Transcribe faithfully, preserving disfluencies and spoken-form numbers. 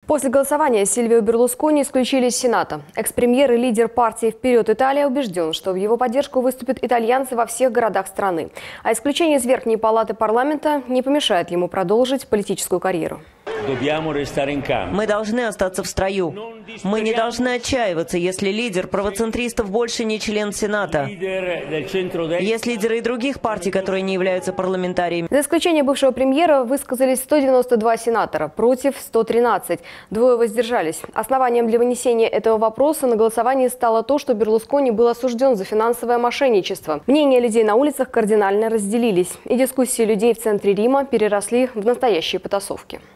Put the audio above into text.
После голосования Сильвио Берлускони исключили из Сената. Экс-премьер и лидер партии «Вперед, Италия» убежден, что в его поддержку выступят итальянцы во всех городах страны. А исключение из Верхней палаты парламента не помешает ему продолжить политическую карьеру. Мы должны остаться в строю. Мы не должны отчаиваться, если лидер правоцентристов больше не член Сената. Есть лидеры и других партий, которые не являются парламентариями. За исключение бывшего премьера высказались сто девяносто два сенатора, против сто тринадцать. Двое воздержались. Основанием для вынесения этого вопроса на голосовании стало то, что Берлускони был осужден за финансовое мошенничество. Мнения людей на улицах кардинально разделились, и дискуссии людей в центре Рима переросли в настоящие потасовки.